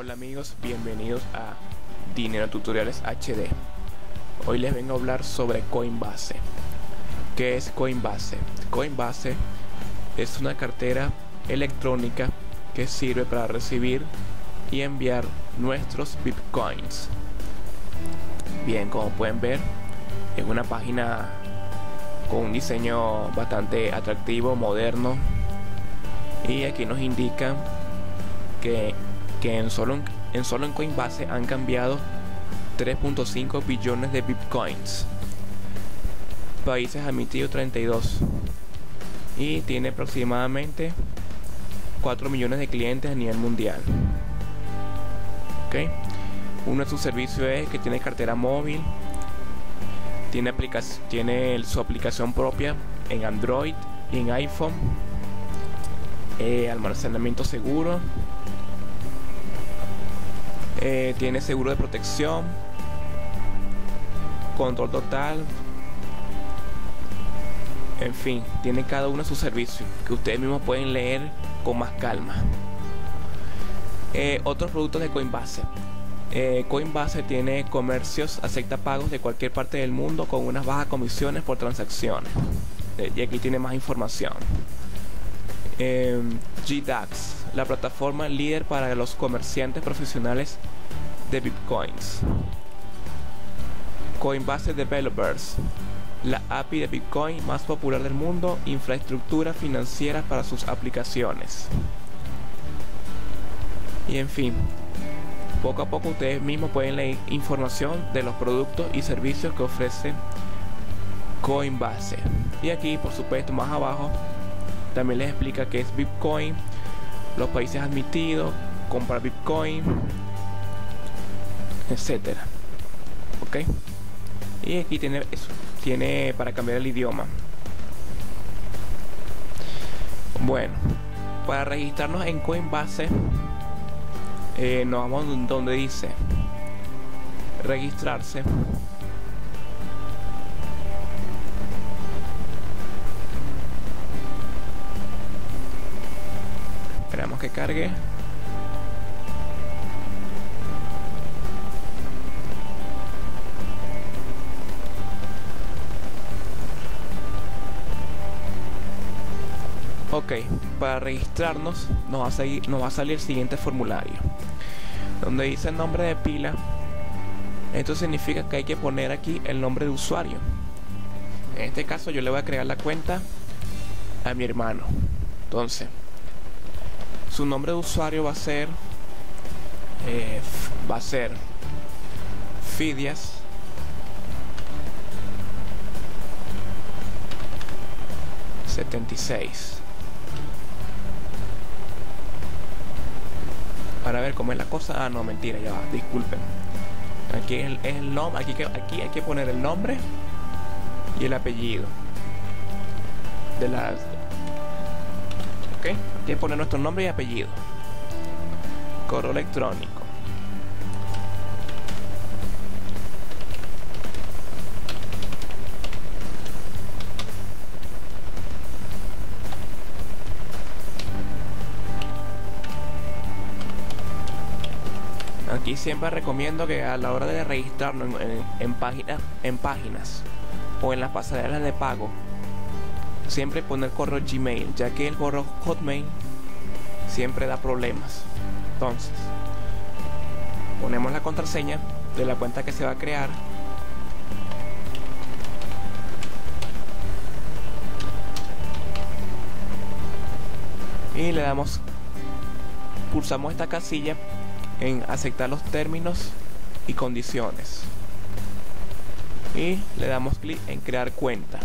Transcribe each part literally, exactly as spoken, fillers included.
Hola amigos, bienvenidos a Dinero Tutoriales H D. Hoy les vengo a hablar sobre Coinbase. ¿Qué es Coinbase? Coinbase es una cartera electrónica que sirve para recibir y enviar nuestros bitcoins. Bien, como pueden ver, es una página con un diseño bastante atractivo, moderno, y aquí nos indica que, que en, solo en, en solo en Coinbase han cambiado tres punto cinco billones de bitcoins. Países admitidos treinta y dos, y tiene aproximadamente cuatro millones de clientes a nivel mundial. ¿Okay? Uno de sus servicios es que tiene cartera móvil, tiene, tiene su aplicación propia en Android y en iPhone, eh, almacenamiento seguro, eh, tiene seguro de protección, control total, en fin, tiene cada uno de sus servicios que ustedes mismos pueden leer con más calma. Eh, otros productos de Coinbase. Eh, Coinbase tiene comercios, acepta pagos de cualquier parte del mundo con unas bajas comisiones por transacciones. Eh, y aquí tiene más información. Eh, G DAX, la plataforma líder para los comerciantes profesionales de bitcoins. Coinbase Developers, la A P I de Bitcoin más popular del mundo, infraestructura financiera para sus aplicaciones. Y en fin, poco a poco ustedes mismos pueden leer información de los productos y servicios que ofrece Coinbase. Y aquí, por supuesto, más abajo también les explica qué es Bitcoin, los países admitidos, comprar Bitcoin, etcétera. Ok, y aquí tiene eso, tiene para cambiar el idioma. Bueno, para registrarnos en Coinbase, eh, nos vamos donde dice registrarse. Esperamos que cargue. Ok, para registrarnos nos va a seguir, nos va a salir el siguiente formulario, donde dice el nombre de pila. Esto significa que hay que poner aquí el nombre de usuario. En este caso yo le voy a crear la cuenta a mi hermano. Entonces, su nombre de usuario va a ser eh, va a ser Fidias setenta y seis. Para ver cómo es la cosa. Ah, no, mentira, ya va, disculpen. Aquí es el, es el nombre. Aquí, aquí hay que poner el nombre y el apellido de la. Ok, hay que poner nuestro nombre y apellido. Correo electrónico. Aquí siempre recomiendo que a la hora de registrarnos en, en, en, páginas, en páginas o en las pasarelas de pago, siempre poner correo Gmail, ya que el correo Hotmail siempre da problemas. Entonces, ponemos la contraseña de la cuenta que se va a crear. Y le damos, pulsamos esta casilla en aceptar los términos y condiciones, y le damos clic en crear cuenta.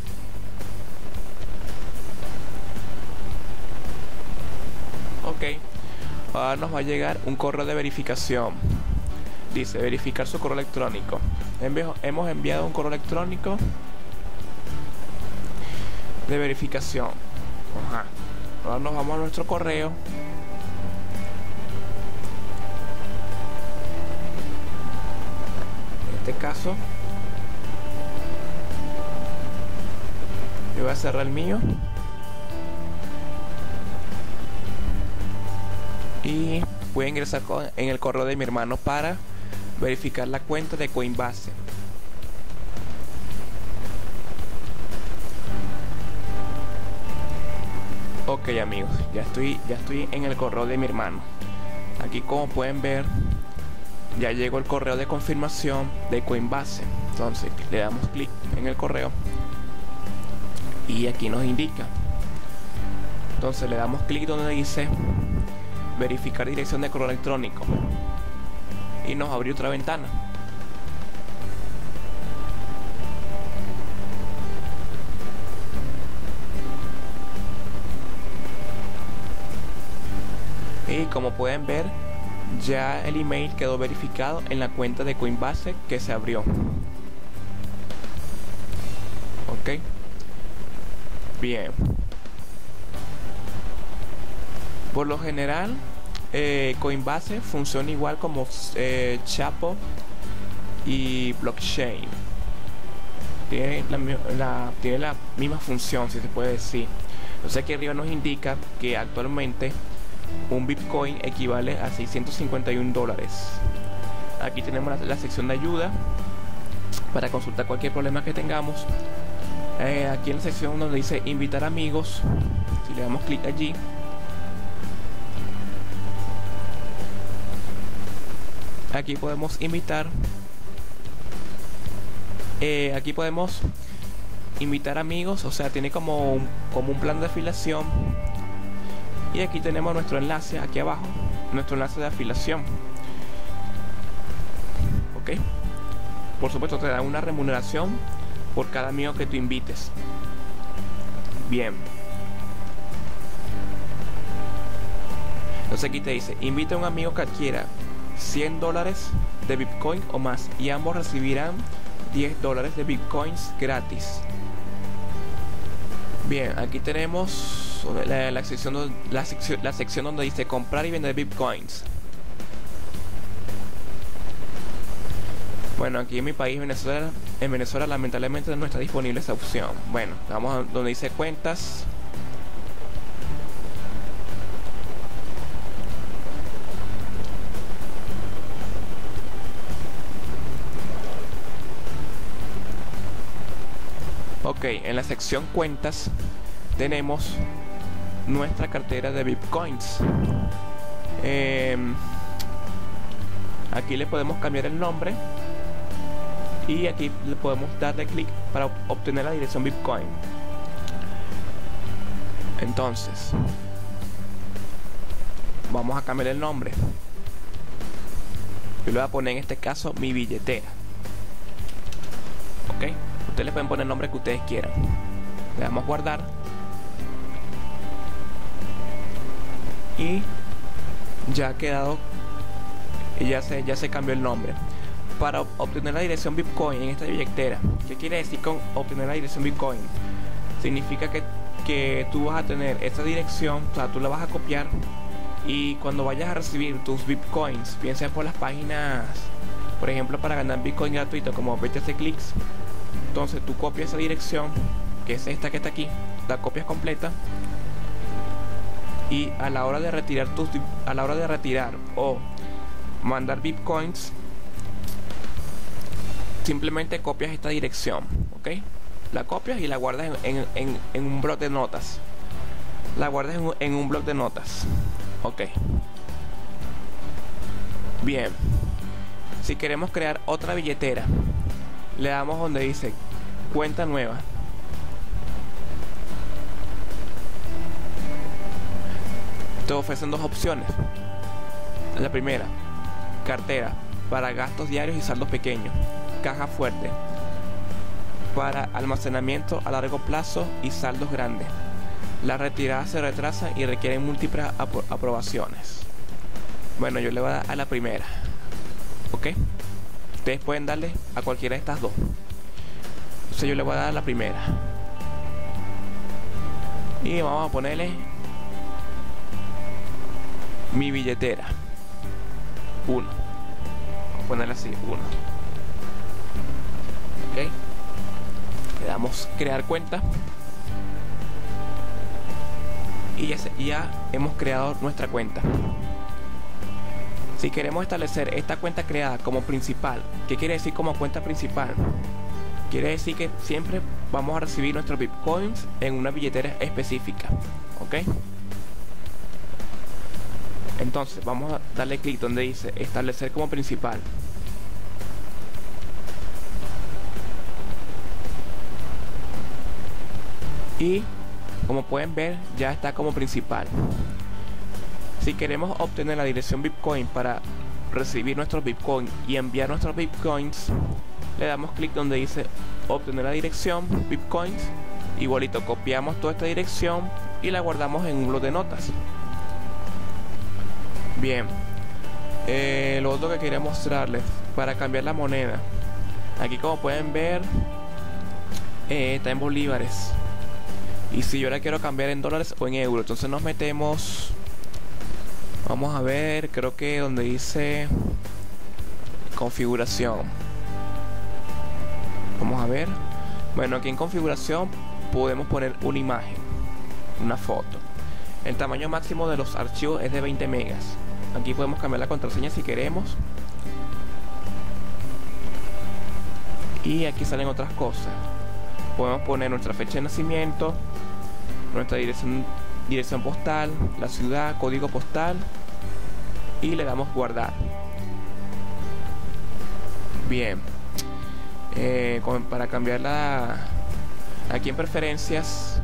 Ok, ahora nos va a llegar un correo de verificación. Dice verificar su correo electrónico. Hemos enviado un correo electrónico de verificación. Ajá. Ahora nos vamos a nuestro correo. En este caso yo voy a cerrar el mío y voy a ingresar en el correo de mi hermano para verificar la cuenta de Coinbase. Ok amigos, ya estoy, ya estoy en el correo de mi hermano. Aquí como pueden ver, ya llegó el correo de confirmación de Coinbase. Entonces le damos clic en el correo y aquí nos indica. Entonces le damos clic donde dice verificar dirección de correo electrónico y nos abrió otra ventana. Y como pueden ver, ya el email quedó verificado en la cuenta de Coinbase que se abrió. Ok, bien. Por lo general, eh, Coinbase funciona igual como eh, Chapo y Blockchain. Tiene la, la, tiene la misma función, si se puede decir. Entonces aquí arriba nos indica que actualmente un Bitcoin equivale a seiscientos cincuenta y un dólares. Aquí tenemos la, la sección de ayuda para consultar cualquier problema que tengamos. Eh, aquí en la sección donde dice invitar amigos, si le damos clic allí, aquí podemos invitar eh, aquí podemos invitar amigos, o sea, tiene como un, como un plan de afiliación. Y aquí tenemos nuestro enlace, aquí abajo, nuestro enlace de afiliación. Ok, por supuesto te da una remuneración por cada amigo que tú invites. Bien, entonces aquí te dice invita a un amigo que adquiera cien dólares de Bitcoin o más y ambos recibirán diez dólares de Bitcoins gratis. Bien, aquí tenemos la, la, sección, la, sección, la sección donde dice comprar y vender Bitcoins. Bueno, aquí en mi país, Venezuela, en Venezuela lamentablemente no está disponible esa opción. Bueno, vamos a donde dice cuentas. Ok, en la sección cuentas tenemos nuestra cartera de Bitcoins. Eh, aquí le podemos cambiar el nombre y aquí le podemos darle clic para obtener la dirección Bitcoin. Entonces vamos a cambiar el nombre. Yo le voy a poner en este caso mi billetera. Ok, ustedes le pueden poner el nombre que ustedes quieran. Le damos guardar y ya ha quedado, y ya se, ya se cambió el nombre. Para obtener la dirección Bitcoin en esta billetera, ¿qué quiere decir con obtener la dirección Bitcoin? Significa que, que tú vas a tener esta dirección, o sea, tú la vas a copiar y cuando vayas a recibir tus Bitcoins, bien sea por las páginas, por ejemplo, para ganar Bitcoin gratuito como B T C Clicks, entonces tú copias esa dirección, que es esta que está aquí, la copias completa y a la hora de retirar tus a la hora de retirar o mandar Bitcoins, simplemente copias esta dirección, ok, la copias y la guardas en, en, en, en un bloc de notas, la guardas en un, en un bloc de notas, ok. Bien, si queremos crear otra billetera, le damos donde dice cuenta nueva. Te ofrecen dos opciones. La primera, cartera para gastos diarios y saldos pequeños, caja fuerte para almacenamiento a largo plazo y saldos grandes. La retirada se retrasa y requiere múltiples apro aprobaciones. Bueno, yo le voy a dar a la primera. Ok, ustedes pueden darle a cualquiera de estas dos. Entonces yo le voy a dar a la primera y vamos a ponerle mi billetera uno. Vamos a ponerle así, uno. Ok, le damos crear cuenta y ya, se, ya hemos creado nuestra cuenta. Si queremos establecer esta cuenta creada como principal, ¿qué quiere decir como cuenta principal? Quiere decir que siempre vamos a recibir nuestros bitcoins en una billetera específica, ¿ok? Entonces vamos a darle clic donde dice establecer como principal. Y como pueden ver, ya está como principal. Si queremos obtener la dirección Bitcoin para recibir nuestros Bitcoin y enviar nuestros Bitcoins, le damos clic donde dice obtener la dirección Bitcoins. Igualito copiamos toda esta dirección y la guardamos en un blog de notas. Bien, eh, lo otro que quería mostrarles para cambiar la moneda. Aquí, como pueden ver, eh, está en bolívares. Y si yo la quiero cambiar en dólares o en euros, entonces nos metemos, vamos a ver, creo que donde dice configuración. Vamos a ver. Bueno, aquí en configuración podemos poner una imagen, una foto. El tamaño máximo de los archivos es de veinte megas. Aquí podemos cambiar la contraseña si queremos. Y aquí salen otras cosas. Podemos poner nuestra fecha de nacimiento, nuestra dirección, dirección postal, la ciudad, código postal, y le damos guardar. Bien, eh, con, para cambiarla aquí en preferencias,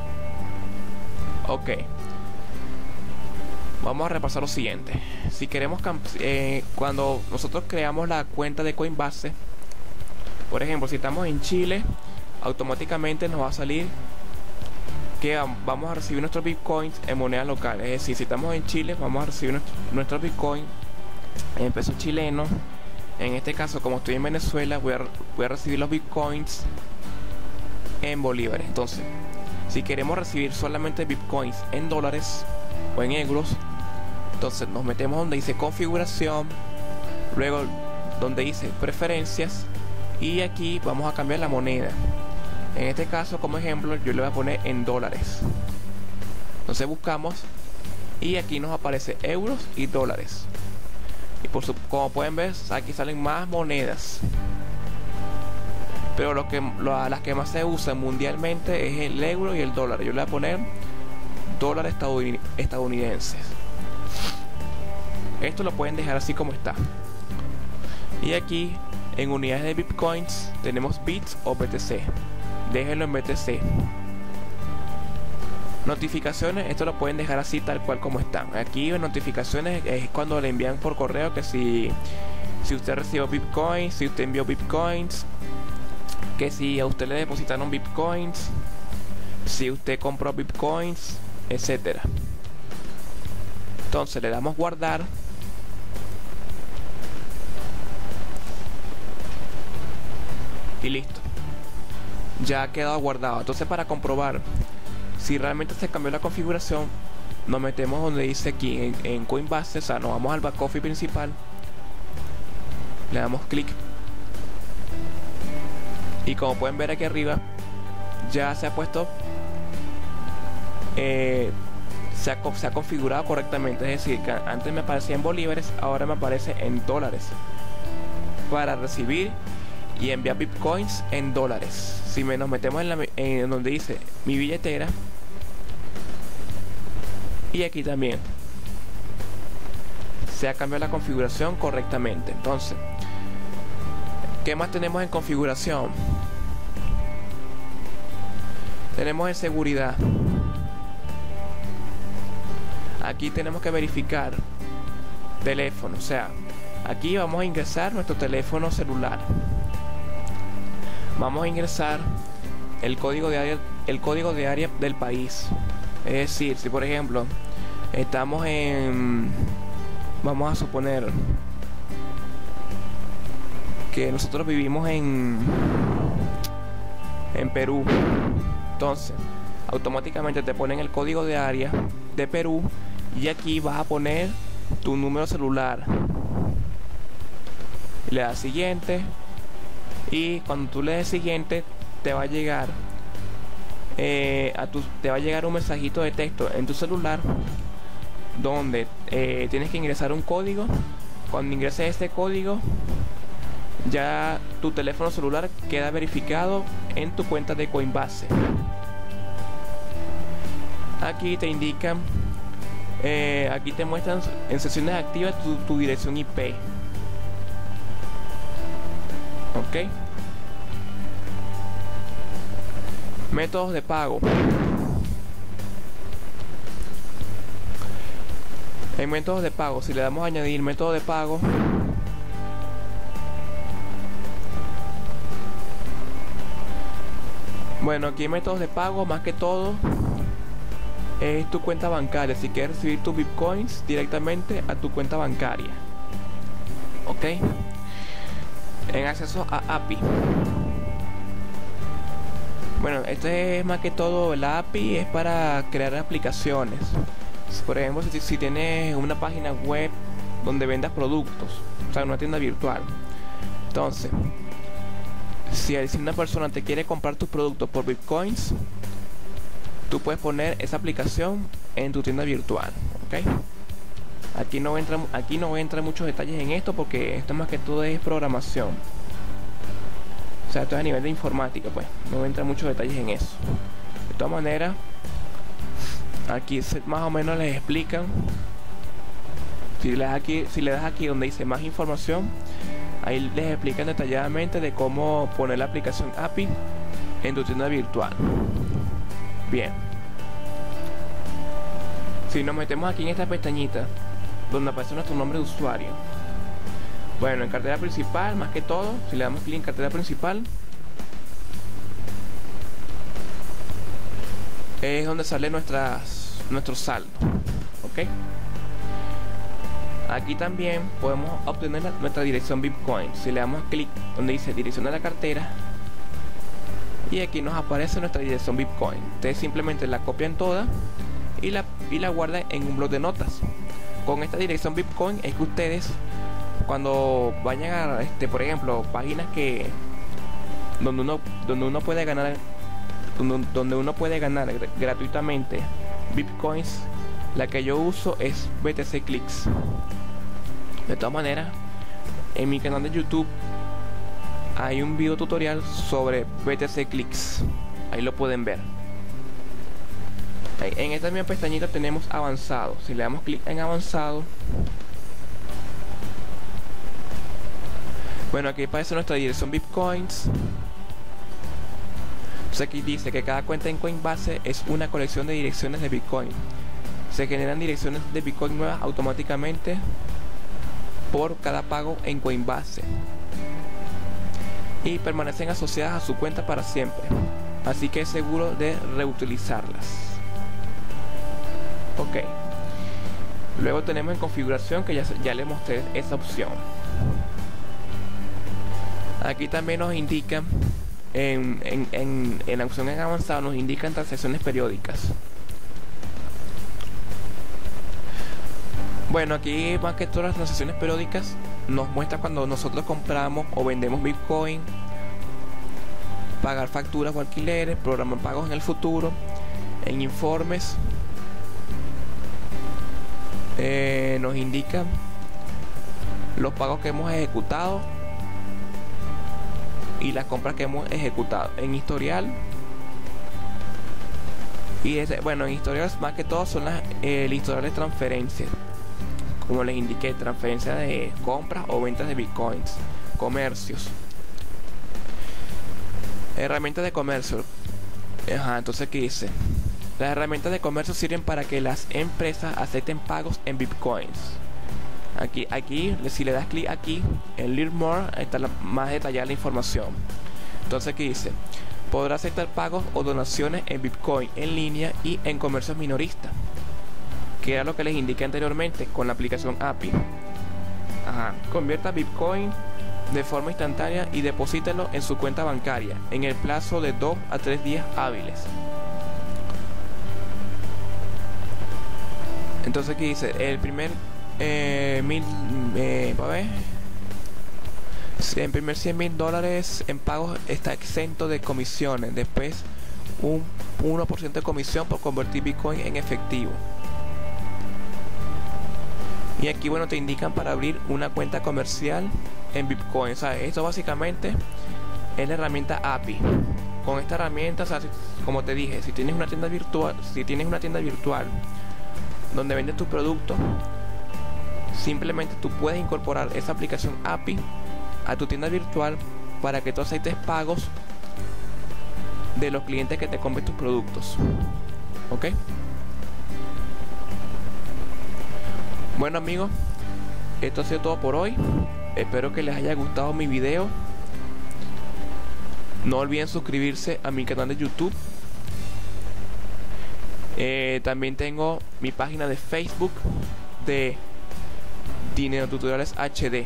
ok, vamos a repasar lo siguiente. Si queremos eh, cuando nosotros creamos la cuenta de Coinbase, por ejemplo, si estamos en Chile, automáticamente nos va a salir que vamos a recibir nuestros bitcoins en moneda local. Es decir, si estamos en Chile, vamos a recibir nuestros nuestro bitcoins en pesos chilenos. En este caso, como estoy en Venezuela, voy a, voy a recibir los bitcoins en bolívares. Entonces, si queremos recibir solamente bitcoins en dólares o en euros, entonces nos metemos donde dice configuración, luego donde dice preferencias, y aquí vamos a cambiar la moneda. En este caso, como ejemplo, yo le voy a poner en dólares. Entonces buscamos y aquí nos aparece euros y dólares. Y por su, como pueden ver, aquí salen más monedas. Pero lo que, lo, las que más se usan mundialmente es el euro y el dólar. Yo le voy a poner dólares estadounidenses. Esto lo pueden dejar así como está. Y aquí en unidades de bitcoins tenemos bits o B T C. Déjenlo en B T C. Notificaciones, esto lo pueden dejar así tal cual como están. Aquí en notificaciones es cuando le envían por correo que si, si usted recibió bitcoins, si usted envió bitcoins, que si a usted le depositaron bitcoins, si usted compró bitcoins, etcétera. Entonces le damos guardar. Y listo, ya ha quedado guardado. Entonces, para comprobar si realmente se cambió la configuración, nos metemos donde dice aquí en, en Coinbase, o sea, nos vamos al back office principal, le damos clic y como pueden ver aquí arriba ya se ha puesto eh, se, ha, se ha configurado correctamente. Es decir, que antes me aparecía en bolívares, ahora me aparece en dólares para recibir y enviar bitcoins en dólares. Si me nos metemos en, la, en donde dice mi billetera, y aquí también se ha cambiado la configuración correctamente. Entonces, ¿qué más tenemos en configuración? Tenemos en seguridad. Aquí tenemos que verificar teléfono, o sea, aquí vamos a ingresar nuestro teléfono celular. Vamos a ingresar el código de área, el código de área del país. Es decir, si por ejemplo estamos en, vamos a suponer que nosotros vivimos en en Perú, entonces automáticamente te ponen el código de área de Perú y aquí vas a poner tu número celular. Le das siguiente. Y cuando tú le des siguiente, te va a llegar eh, a tu, te va a llegar un mensajito de texto en tu celular donde eh, tienes que ingresar un código Cuando ingreses este código, ya tu teléfono celular queda verificado en tu cuenta de Coinbase. Aquí te indican, eh, aquí te muestran en sesiones activas tu, tu dirección I P. Ok. Métodos de pago. En métodos de pago, si le damos a añadir método de pago, bueno, aquí en métodos de pago, más que todo es tu cuenta bancaria. Si quieres recibir tus bitcoins directamente a tu cuenta bancaria. Ok. En acceso a A P I. Bueno, este es más que todo, la A P I es para crear aplicaciones. Por ejemplo, si, si tienes una página web donde vendas productos, o sea, una tienda virtual. Entonces, si, si una persona te quiere comprar tus productos por bitcoins, tú puedes poner esa aplicación en tu tienda virtual. ¿Ok? Aquí no entra, aquí no entra muchos detalles en esto, porque esto más que todo es programación. O sea, esto es a nivel de informática, pues no entra muchos detalles en eso. De todas maneras, aquí más o menos les explican. Si le das aquí, si le das aquí donde dice más información, ahí les explican detalladamente de cómo poner la aplicación A P I en tu tienda virtual. Bien. Si nos metemos aquí en esta pestañita donde aparece nuestro nombre de usuario, bueno, en cartera principal, más que todo, si le damos clic en cartera principal, es donde sale nuestras, nuestro saldo. Ok. Aquí también podemos obtener la, nuestra dirección Bitcoin. Si le damos clic donde dice dirección de la cartera, y aquí nos aparece nuestra dirección Bitcoin. Ustedes simplemente la copian toda y la, y la guardan en un blog de notas. Con esta dirección Bitcoin es que ustedes, cuando vayan a, este, por ejemplo, páginas que donde uno donde uno puede ganar donde, donde uno puede ganar gr gratuitamente bitcoins, la que yo uso es B T C Clicks. De todas maneras, en mi canal de YouTube hay un video tutorial sobre B T C Clicks, ahí lo pueden ver. En esta misma pestañita tenemos avanzado. Si le damos clic en avanzado, bueno, aquí aparece nuestra dirección Bitcoins. Entonces aquí dice que cada cuenta en Coinbase es una colección de direcciones de Bitcoin. Se generan direcciones de Bitcoin nuevas automáticamente por cada pago en Coinbase y permanecen asociadas a su cuenta para siempre, así que es seguro de reutilizarlas. Ok. Luego tenemos en configuración, que ya, ya le mostré esa opción. Aquí también nos indican en, en, en, en la opción en avanzado, nos indican transacciones periódicas. Bueno, aquí más que todas las transacciones periódicas nos muestra cuando nosotros compramos o vendemos Bitcoin, pagar facturas o alquileres, programar pagos en el futuro, en informes. Eh, nos indica los pagos que hemos ejecutado y las compras que hemos ejecutado en historial. Y ese, bueno, en historial más que todo son las, eh, el historial de transferencias, como les indiqué, transferencias de compras o ventas de bitcoins. Comercios, herramientas de comercio. Ajá, entonces aquí dice: las herramientas de comercio sirven para que las empresas acepten pagos en bitcoins. Aquí, aquí si le das clic aquí en Learn More, está la, más detallada la información. Entonces aquí dice: podrá aceptar pagos o donaciones en bitcoin en línea y en comercios minoristas, que era lo que les indiqué anteriormente con la aplicación A P I. Ajá. Convierta bitcoin de forma instantánea y deposítelo en su cuenta bancaria en el plazo de dos a tres días hábiles. Entonces aquí dice: el primer eh, mil eh, a ver, el primer cien mil dólares en pagos está exento de comisiones. Después un uno por ciento de comisión por convertir bitcoin en efectivo. Y aquí, bueno, te indican para abrir una cuenta comercial en Bitcoin. O sea, esto básicamente es la herramienta A P I. Con esta herramienta, o sea, como te dije, si tienes una tienda virtual, si tienes una tienda virtual donde vendes tus productos, simplemente tú puedes incorporar esa aplicación A P I a tu tienda virtual para que tú aceptes pagos de los clientes que te compren tus productos. ¿Ok? Bueno, amigos, esto ha sido todo por hoy. Espero que les haya gustado mi video. No olviden suscribirse a mi canal de YouTube. Eh, también tengo mi página de Facebook de Dinero Tutoriales H D.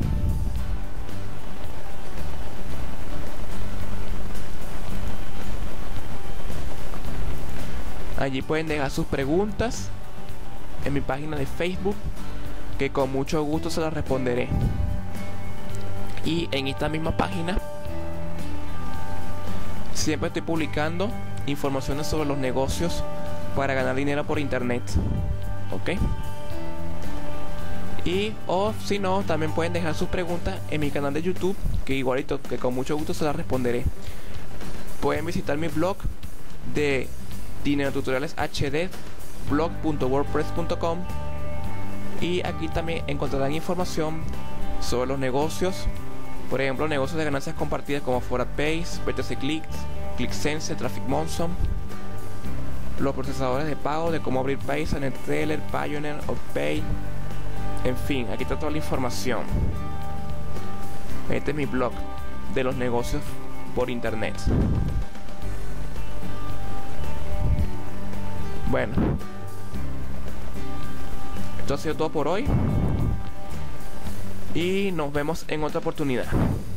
Allí pueden dejar sus preguntas en mi página de Facebook, que con mucho gusto se las responderé. Y en esta misma página siempre estoy publicando informaciones sobre los negocios para ganar dinero por internet. ¿Ok? Y o si no, también pueden dejar sus preguntas en mi canal de YouTube, que igualito, que con mucho gusto se las responderé. Pueden visitar mi blog de Dinero Tutoriales H D, blog punto wordpress punto com, y aquí también encontrarán información sobre los negocios, por ejemplo, negocios de ganancias compartidas como ForwardPays, B T C Clicks, ClickSense, Traffic Monson, los procesadores de pago, de cómo abrir Paysa, NetTeller, Pioneer, OpPay. En fin, aquí está toda la información. Este es mi blog de los negocios por internet. Bueno, esto ha sido todo por hoy y nos vemos en otra oportunidad.